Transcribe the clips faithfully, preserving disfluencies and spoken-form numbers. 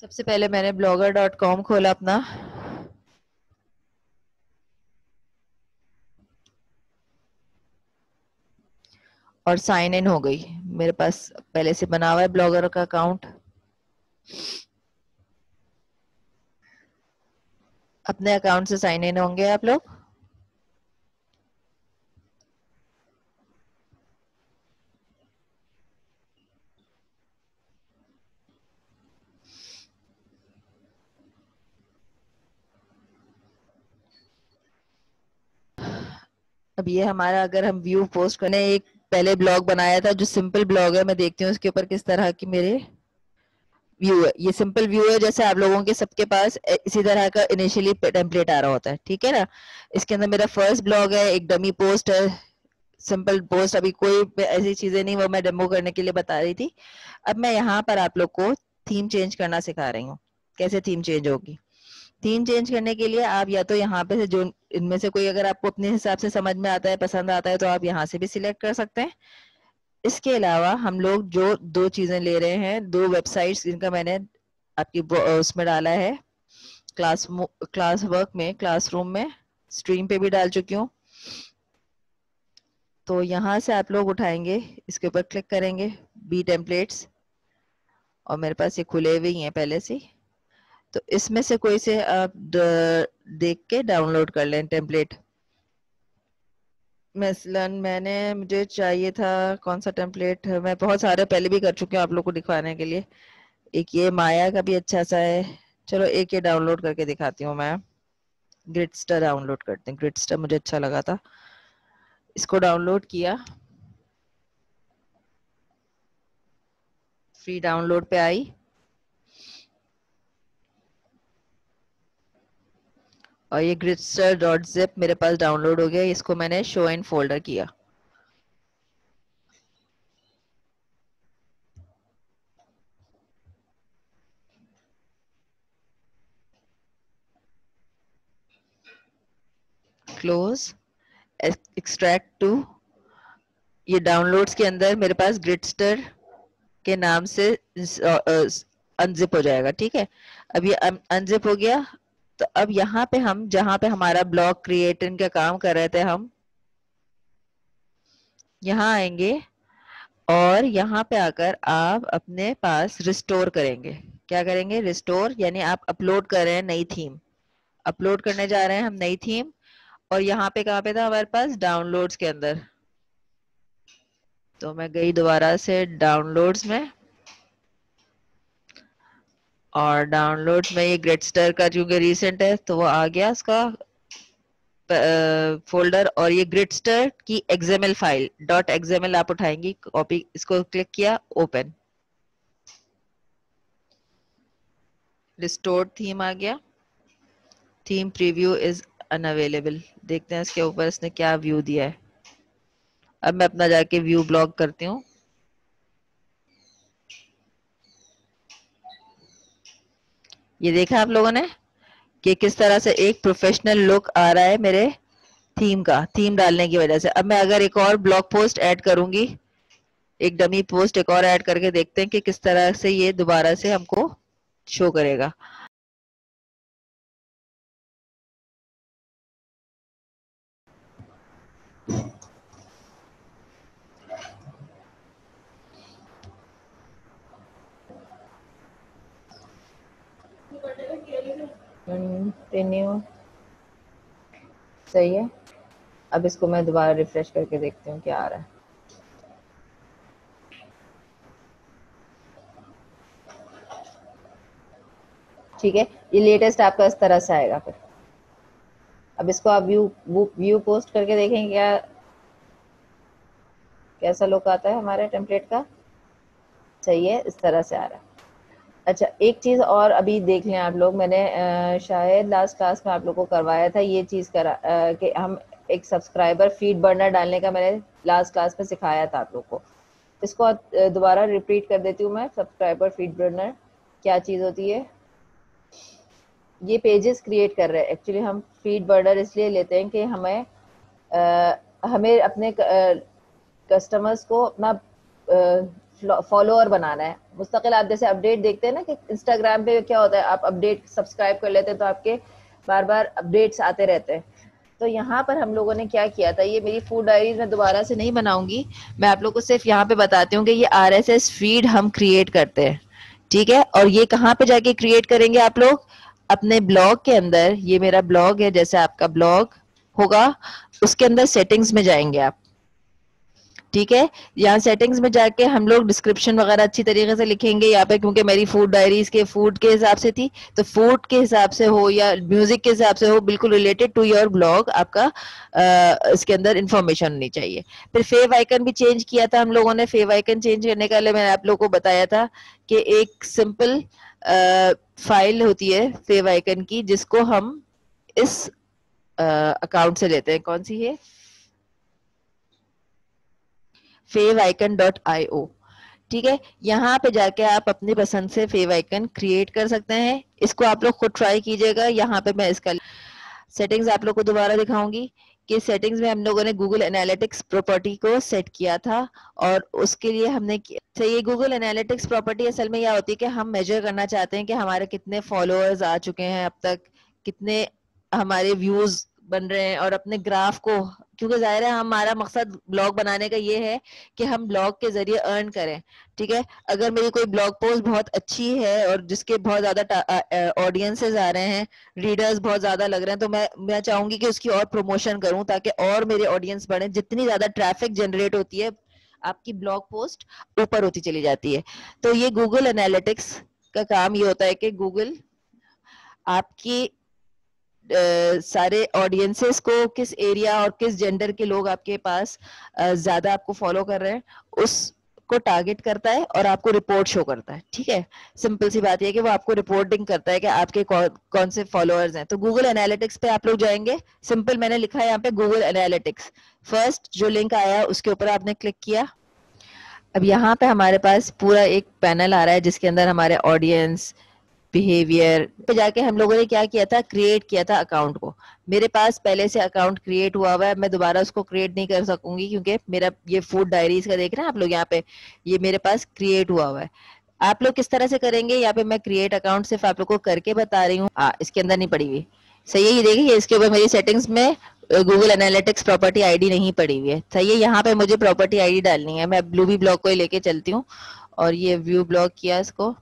सबसे पहले मैंने ब्लॉगर डॉट कॉम खोला अपना। और साइन इन हो गई। मेरे पास पहले से बना हुआ है ब्लॉगर का अकाउंट। अपने अकाउंट से साइन इन होंगे आप लोग। अब ये हमारा, अगर हम व्यू पोस्ट करने, एक पहले ब्लॉग बनाया था जो सिंपल ब्लॉग है, मैं देखती हूँ उसके ऊपर किस तरह की मेरे व्यू है। ये सिंपल व्यू है, जैसे आप लोगों के सबके पास इसी तरह का इनिशियली टेम्पलेट आ रहा होता है, ठीक है ना। इसके अंदर मेरा फर्स्ट ब्लॉग है, एक डमी पोस्ट है, सिंपल पोस्ट। अभी कोई ऐसी चीजें नहीं, वो मैं डेमो करने के लिए बता रही थी। अब मैं यहाँ पर आप लोग को थीम चेंज करना सिखा रही हूँ, कैसे थीम चेंज होगी। थीम चेंज करने के लिए आप या तो यहाँ पे से जो इनमें से कोई अगर आपको अपने हिसाब से समझ में आता है, पसंद आता है, तो आप यहाँ से भी सिलेक्ट कर सकते हैं। इसके अलावा हम लोग जो दो चीजें ले रहे हैं, दो वेबसाइट्स जिनका मैंने आपकी उसमें डाला है, क्लास क्लास वर्क में, क्लासरूम में, स्ट्रीम पे भी डाल चुकी हूँ। तो यहाँ से आप लोग उठाएंगे, इसके ऊपर क्लिक करेंगे, बी टेम्पलेट्स, और मेरे पास ये खुले हुए ही हैं पहले से। तो इसमें से कोई से आप देख के डाउनलोड कर लें टेम्पलेट। मसलन मैंने, मुझे चाहिए था कौन सा टेम्पलेट, मैं बहुत सारे पहले भी कर चुकी हूँ आप लोग को दिखाने के लिए। एक ये माया का भी अच्छा सा है, चलो एक ये डाउनलोड करके दिखाती हूँ मैं। ग्रिडस्टर डाउनलोड करते हैं, ग्रिडस्टर मुझे अच्छा लगा था, इसको डाउनलोड किया। फ्री डाउनलोड पे आई, और ये ग्रिडस्टर डॉट जिप मेरे पास डाउनलोड हो गया। इसको मैंने शो इन फोल्डर किया। Close, extract to. ये डाउनलोड्स के अंदर मेरे पास ग्रिडस्टर के नाम से अनजिप हो जाएगा, ठीक है। अब ये अनजिप हो गया। तो अब यहाँ पे हम, जहाँ पे हमारा ब्लॉग क्रिएटिंग का काम कर रहे थे, हम यहाँ आएंगे और यहाँ पे आकर आप अपने पास रिस्टोर करेंगे। क्या करेंगे? रिस्टोर, यानी आप अपलोड कर रहे हैं नई थीम, अपलोड करने जा रहे हैं हम नई थीम। और यहाँ पे कहाँ पे था हमारे पास? डाउनलोड्स के अंदर। तो मैं गई दोबारा से डाउनलोड्स में, और डाउनलोड्स में ये ग्रिडस्टर का चूंकि रिसेंट है तो वो आ गया इसका फोल्डर। और ये ग्रिडस्टर की एक्सएमएल फाइल, डॉट एक्सएमएल आप उठाएंगी, कॉपी, इसको क्लिक किया, ओपन, रिस्टोर्ड थीम आ गया। Theme preview is unavailable. देखते हैं इसके ऊपर इसने क्या व्यू दिया है। अब मैं अपना जाके व्यू ब्लॉक करती हूँ। ये देखा आप लोगों ने कि किस तरह से एक प्रोफेशनल लुक आ रहा है मेरे थीम का, थीम डालने की वजह से। अब मैं अगर एक और ब्लॉग पोस्ट ऐड करूंगी, एक डमी पोस्ट एक और ऐड करके देखते हैं कि किस तरह से ये दोबारा से हमको शो करेगा। कंटिन्यू, सही है। अब इसको मैं दोबारा रिफ्रेश करके देखती हूँ क्या आ रहा है। ठीक है, ये लेटेस्ट आपका इस तरह से आएगा। फिर अब इसको आप व्यू व्यू पोस्ट करके देखेंगे क्या, कैसा लुक आता है हमारे टेम्पलेट का। सही है, इस तरह से आ रहा है। अच्छा, एक चीज और अभी देख लें आप लोग, मैंने आ, शायद लास्ट क्लास में आप लोग को करवाया था ये चीज करा आ, कि हम एक सब्सक्राइबर फीड बर्नर डालने का मैंने लास्ट क्लास में सिखाया था आप लोग को। इसको दोबारा रिपीट कर देती हूँ मैं। सब्सक्राइबर फीड बर्नर क्या चीज होती है? ये पेजेस क्रिएट कर रहे हैं। एक्चुअली हम फीड बर्नर इसलिए लेते हैं कि हमें आ, हमें अपने कस्टमर्स को अपना फॉलोअर बनाना है मुस्तकिल। आप जैसे अपडेट देखते हैं ना कि इंस्टाग्राम पे क्या होता है, आप अपडेट सब्सक्राइब कर लेते हैं तो आपके बार बार अपडेट्स आते रहते हैं। तो यहाँ पर हम लोगों ने क्या किया था, ये मेरी फूड डायरीज मैं दोबारा से नहीं बनाऊंगी, मैं आप लोगों को सिर्फ यहाँ पे बताती हूँ कि ये आरएसएस फीड हम क्रिएट करते हैं, ठीक है। और ये कहाँ पे जाके क्रिएट करेंगे आप लोग, अपने ब्लॉग के अंदर। ये मेरा ब्लॉग है, जैसे आपका ब्लॉग होगा उसके अंदर सेटिंग्स में जाएंगे आप, ठीक है। यहाँ सेटिंग्स में जाके हम लोग डिस्क्रिप्शन वगैरह अच्छी तरीके से लिखेंगे यहाँ पे, क्योंकि मेरी फूड डायरीज के फूड के हिसाब से थी, तो फूड के हिसाब से हो या म्यूजिक के हिसाब से हो, बिल्कुल रिलेटेड टू योर ब्लॉग आपका आ, इसके अंदर इंफॉर्मेशन होनी चाहिए। फिर फेव आइकन भी चेंज किया था हम लोगों ने। फेव आइकन चेंज करने के लिए मैंने आप लोगों को बताया था कि एक सिंपल फाइल होती है फेव आइकन की, जिसको हम इस अकाउंट से लेते हैं। कौन सी है, favicon dot I O, ठीक है। यहाँ पे जाके आप अपनी पसंद से फेव आइकन क्रिएट कर सकते हैं। इसको आप लोग खुद ट्राई कीजिएगा। यहाँ पे मैं इसका सेटिंग्स आप लोग को दोबारा दिखाऊंगी कि सेटिंग्स में हम लोगों ने गूगल एनालिटिक्स प्रॉपर्टी को सेट किया था, और उसके लिए हमने तो ये गूगल एनालिटिक्स प्रॉपर्टी असल में यह होती है कि हम मेजर करना चाहते हैं कि हमारे कितने फॉलोअर्स आ चुके हैं अब तक, कितने हमारे व्यूज बन रहे हैं, और अपने ग्राफ को, क्योंकि जाहिर है हमारा मकसद ब्लॉग बनाने का ये है कि हम ब्लॉग के जरिए अर्न करें, ठीक है। अगर मेरी कोई ब्लॉग पोस्ट बहुत अच्छी है और जिसके बहुत ज्यादा ऑडियंसेस आ रहे हैं, रीडर्स बहुत ज्यादा लग रहे हैं, तो मैं मैं चाहूंगी कि उसकी और प्रमोशन करूं ताकि और मेरे ऑडियंस बढ़े। जितनी ज्यादा ट्रैफिक जनरेट होती है आपकी ब्लॉग पोस्ट ऊपर होती चली जाती है। तो ये गूगल एनालिटिक्स का काम ये होता है कि गूगल आपकी Uh, सारे ऑडियंसेस को, किस एरिया और किस जेंडर के लोग आपके पास uh, ज्यादा आपको फॉलो कर रहे हैं, उसको टारगेट करता है और आपको रिपोर्ट शो करता है, ठीक है। सिंपल सी बात यह है कि वो आपको रिपोर्टिंग करता है कि आपके कौ, कौन से फॉलोअर्स हैं। तो गूगल एनालिटिक्स पे आप लोग जाएंगे, सिंपल मैंने लिखा है यहाँ पे गूगल एनालिटिक्स, फर्स्ट जो लिंक आया उसके ऊपर आपने क्लिक किया। अब यहाँ पे हमारे पास पूरा एक पैनल आ रहा है जिसके अंदर हमारे ऑडियंस, बिहेवियर पे जाके हम लोगों ने क्या किया था, क्रिएट किया था अकाउंट को। मेरे पास पहले से अकाउंट क्रिएट हुआ हुआ है, मैं दोबारा उसको क्रिएट नहीं कर सकूंगी क्योंकि मेरा ये फूड डायरीज का देख रहे हैं आप लोग यहाँ पे, ये मेरे पास क्रिएट हुआ हुआ है। आप लोग किस तरह से करेंगे, यहाँ पे मैं क्रिएट अकाउंट सिर्फ आप लोग को करके बता रही हूँ। हाँ, इसके अंदर नहीं पड़ी हुई, सही है। ये देखिए इसके ऊपर मेरी सेटिंग्स में गूगल एनालिटिक्स प्रॉपर्टी आईडी नहीं पड़ी हुई है, सही है। यहाँ पे मुझे प्रॉपर्टी आईडी डालनी है। मैं ब्लूबी ब्लॉग को ही लेके चलती हूँ और ये व्यू ब्लॉग किया इसको,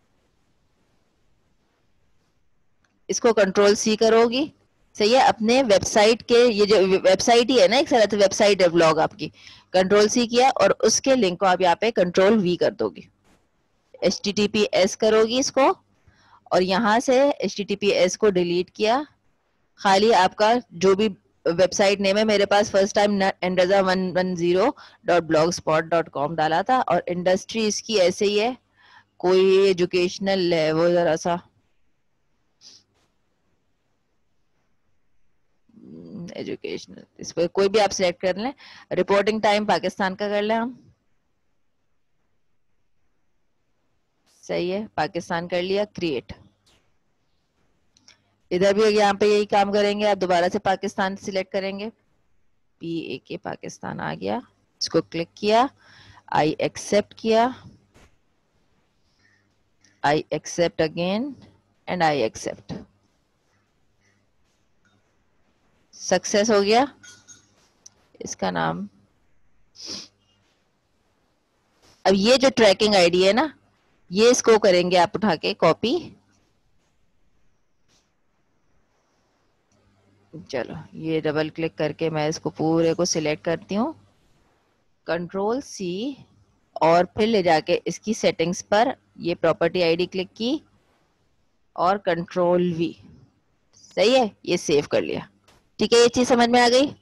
इसको कंट्रोल सी करोगी, सही है। अपने वेबसाइट के, ये जो वेबसाइट ही है ना एक तरह से वेबसाइट है ब्लॉग आपकी, कंट्रोल सी किया और उसके लिंक को आप यहाँ पे कंट्रोल वी कर दोगी, H T T P S करोगी इसको, और यहाँ से H T T P S को डिलीट किया। खाली आपका जो भी वेबसाइट नेम है, मेरे पास फर्स्ट टाइम एंड्रजा one one zero dot blogspot dot com डाला था, और इंडस्ट्री इसकी ऐसे ही है, कोई एजुकेशनल है वो जरा सा एजुकेशनल, इस पर कोई भी आप सिलेक्ट कर लें। रिपोर्टिंग टाइम पाकिस्तान का कर लें हम, सही है, पाकिस्तान कर लिया, क्रिएट। इधर भी यहाँ पे यही काम करेंगे, आप दोबारा से पाकिस्तान सिलेक्ट करेंगे, पी ए के पाकिस्तान आ गया, इसको क्लिक किया, आई एक्सेप्ट किया, I accept again and I accept, success हो गया। इसका नाम, अब ये जो ट्रैकिंग आईडी है ना, ये इसको करेंगे आप उठा के कॉपी, चलो ये डबल क्लिक करके मैं इसको पूरे को सिलेक्ट करती हूँ, कंट्रोल सी, और फिर ले जाके इसकी सेटिंग्स पर ये प्रॉपर्टी आईडी क्लिक की और कंट्रोल वी, सही है, ये सेव कर लिया, ठीक है। ये चीज समझ में आ गई।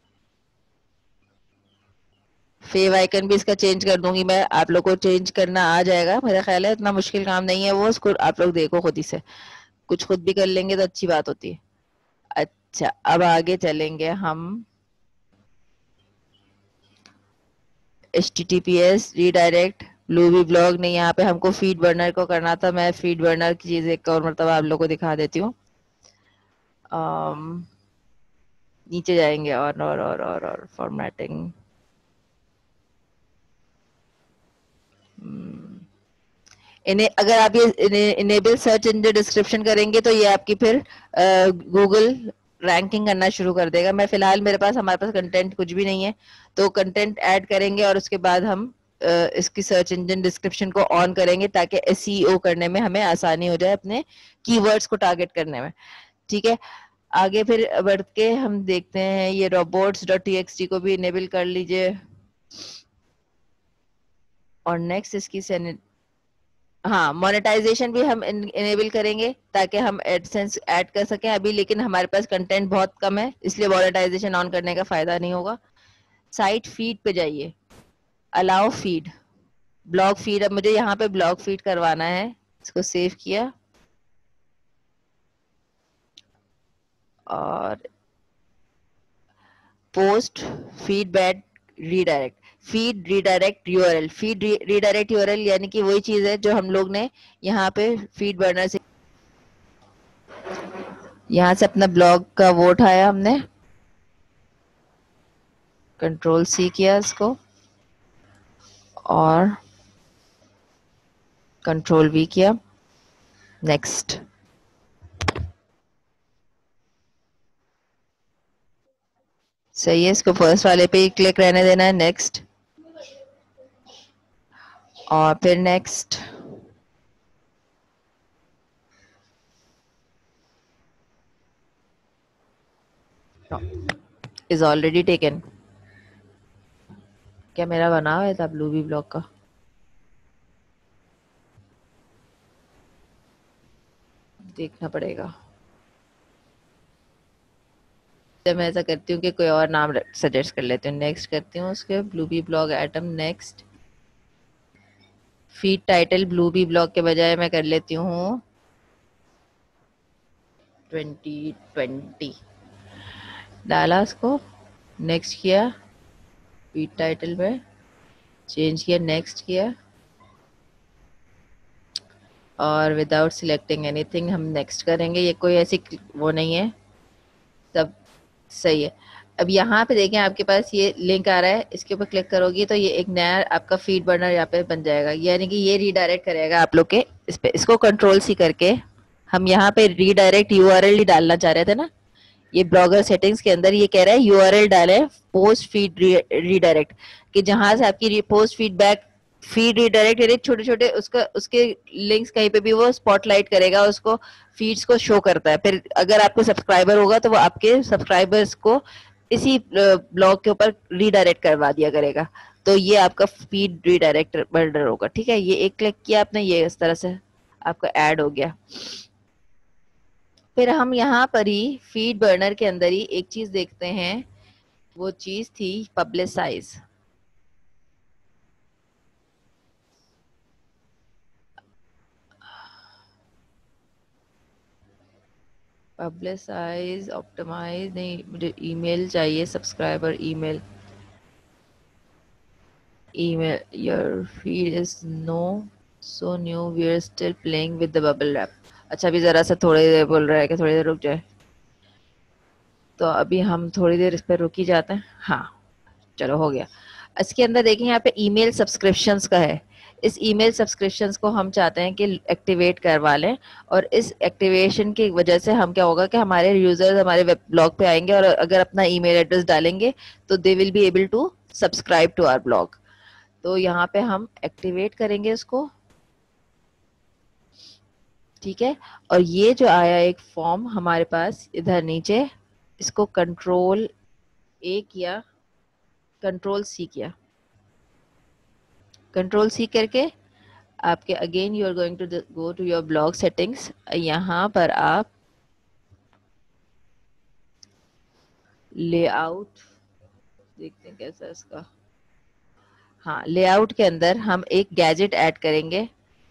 फेव आइकन भी इसका चेंज कर दूंगी मैं, आप लोग को चेंज करना आ जाएगा मेरा ख्याल है, इतना मुश्किल काम नहीं है वो, उसको आप लोग देखो खुद ही से, कुछ खुद भी कर लेंगे तो अच्छी बात होती है। अच्छा, अब आगे चलेंगे हम, H T T P S redirect लूबी ब्लॉग नहीं, यहाँ पे हमको फीड बर्नर को करना था। मैं फीड बर्नर की चीज एक और मरतबा आप लोग को दिखा देती हूँ। नीचे जाएंगे और और और और, और फॉर्मेटिंग, इन्हें अगर आप ये इनेबल सर्च इंजन डिस्क्रिप्शन करेंगे तो ये आपकी फिर गूगल रैंकिंग करना शुरू कर देगा। मैं फिलहाल मेरे पास हमारे पास कंटेंट कुछ भी नहीं है, तो कंटेंट ऐड करेंगे और उसके बाद हम uh, इसकी सर्च इंजन डिस्क्रिप्शन को ऑन करेंगे ताकि एसईओ करने में हमें आसानी हो जाए, अपने कीवर्ड्स को टारगेट करने में। ठीक है, आगे फिर बढ़ के हम देखते हैं, ये robots dot T X T को भी इनेबल कर लीजिए और नेक्स्ट इसकी सेनेट, हाँ मोनेटाइजेशन भी हम इनेबल करेंगे ताकि हम एडसेंस ऐड कर सकें अभी, लेकिन हमारे पास कंटेंट बहुत कम है इसलिए मोनेटाइजेशन ऑन करने का फायदा नहीं होगा। साइट फीड पे जाइए, अलाउ फीड, ब्लॉग फीड, अब मुझे यहाँ पे ब्लॉग फीड करवाना है, इसको सेव किया और post feedback redirect, feed redirect URL, feed redirect URL यानी कि वही चीज है जो हम लोग ने यहाँ पे फीड बर्नर से, यहाँ से अपना ब्लॉग का वो उठाया हमने, कंट्रोल सी किया इसको और कंट्रोल वी किया, नेक्स्ट। सही है, इसको फर्स्ट वाले पे ही क्लिक रहने देना है, नेक्स्ट और फिर नेक्स्ट। इज ऑलरेडी टेकन, क्या मेरा बना हुआ था ब्लू बी ब्लॉक का? देखना पड़ेगा। जब मैं ऐसा करती हूँ कि कोई और नाम सजेस्ट कर लेती हूँ, नेक्स्ट करती हूँ उसके blue B blog atom, next. Feed title blue B blog के बजाय मैं कर लेती हूँ ट्वेंटी ट्वेंटी, डाला उसको, नेक्स्ट किया, फीड टाइटल में चेंज किया, नेक्स्ट किया और विदाउट सिलेक्टिंग एनीथिंग हम नेक्स्ट करेंगे। ये कोई ऐसी वो नहीं है, सब सही है। अब यहाँ पे देखें आपके पास ये लिंक आ रहा है, इसके ऊपर क्लिक करोगी तो ये एक नया आपका फीड बर्नर यहाँ पे बन जाएगा, यानी कि ये रीडायरेक्ट करेगा आप लोग के इस पे। इसको कंट्रोल सी करके हम यहाँ पे रीडायरेक्ट यूआरएल ही डालना चाह रहे थे ना, ये ब्लॉगर सेटिंग्स के अंदर ये कह रहा है यूआरएल डाले पोस्ट फीड रीडायरेक्ट, कि जहां से आपकी पोस्ट फीडबैक फीड रीडायरेक्ट यानी छोटे छोटे उसका उसके लिंक्स कहीं पे भी वो स्पॉटलाइट करेगा, उसको फीड्स को शो करता है। फिर अगर आपको सब्सक्राइबर होगा तो वो आपके सब्सक्राइबर्स को इसी ब्लॉग के ऊपर रीडायरेक्ट करवा दिया करेगा। तो ये आपका फीड रीडायरेक्ट बर्नर होगा। ठीक है, ये एक क्लिक किया आपने, ये इस तरह से आपका ऐड हो गया। फिर हम यहाँ पर ही फीड बर्नर के अंदर ही एक चीज देखते हैं, वो चीज थी पब्लिसाइज। पब्लिसाइज ऑप्टिमाइज नहीं, मुझे ईमेल चाहिए, subscriber email, email your feed is no so new we are still playing with the bubble wrap. अच्छा अभी जरा सा थोड़ी देर बोल रहा है कि थोड़ी देर रुक जाए, तो अभी हम थोड़ी देर इस पर रुक ही जाते हैं। हाँ चलो हो गया। इसके अंदर देखिए यहाँ पे ईमेल सब्सक्रिप्शंस का है, इस ईमेल सब्सक्रिप्शंस को हम चाहते हैं कि एक्टिवेट करवा लें, और इस एक्टिवेशन की वजह से हम क्या होगा कि हमारे यूजर्स हमारे वेब ब्लॉग पे आएंगे और अगर अपना ईमेल एड्रेस डालेंगे तो they will be able to subscribe to our blog. तो यहाँ पे हम एक्टिवेट करेंगे इसको। ठीक है, और ये जो आया एक फॉर्म हमारे पास इधर नीचे, इसको कंट्रोल ए किया, कंट्रोल सी किया, कंट्रोल सी करके आपके again you are going to go to your blog settings. यहाँ पर आप लेआउट देखते हैं कैसा है इसका। हाँ लेआउट के अंदर हम एक गैजेट ऐड करेंगे,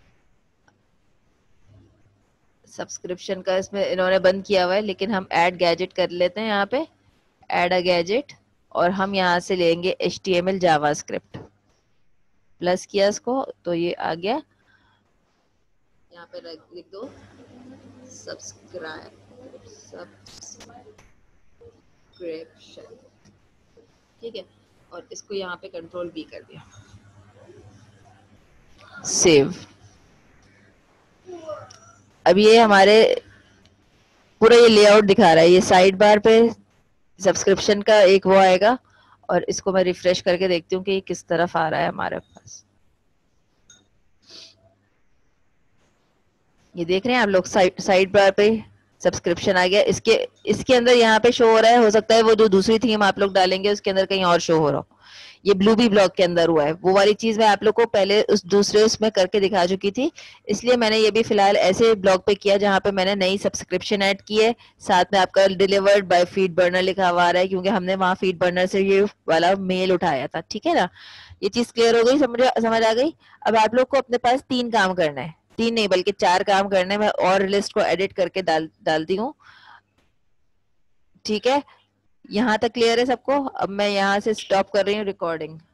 सब्सक्रिप्शन का इसमें इन्होंने बंद किया हुआ है लेकिन हम ऐड गैजेट कर लेते हैं, यहाँ पे ऐड अ गैजेट, और हम यहाँ से लेंगे H T M L JavaScript, plus किया इसको तो ये आ गया। यहाँ पे लिख दो सब्सक्राइब सब्सक्रिप्शन, ठीक है, और इसको यहाँ पे कंट्रोल बी कर दिया। सेव। अब ये हमारे पूरा ये लेआउट दिखा रहा है। ये साइड बार पे सब्सक्रिप्शन का एक वो आएगा, और इसको मैं रिफ्रेश करके देखती हूँ कि ये किस तरफ आ रहा है हमारे पास। ये देख रहे हैं आप लोग, साइड साइड बार पे सब्सक्रिप्शन आ गया। इसके इसके अंदर यहाँ पे शो हो रहा है, हो सकता है वो जो दूसरी थीम आप लोग डालेंगे उसके अंदर कहीं और शो हो रहा हो। ये ब्लू बी ब्लॉक के अंदर हुआ है। वो वाली चीज मैं आप लोग को पहले उस दूसरे उसमें करके दिखा चुकी थी, इसलिए मैंने ये भी फिलहाल ऐसे ब्लॉग पे किया जहाँ पे मैंने नई सब्सक्रिप्शन ऐड की है, साथ में आपका डिलीवर्ड बाय फीड बर्नर लिखा हुआ आ रहा है, क्योंकि हमने वहाँ फीड बर्नर से ये वाला मेल उठाया था। ठीक है ना, ये चीज क्लियर हो गई, समझ समझ आ गई। अब आप लोग को अपने पास तीन काम करना है, तीन नहीं बल्कि चार काम करने में, और लिस्ट को एडिट करके डाल डालती हूँ। ठीक है, यहाँ तक क्लियर है सबको। अब मैं यहाँ से स्टॉप कर रही हूँ रिकॉर्डिंग।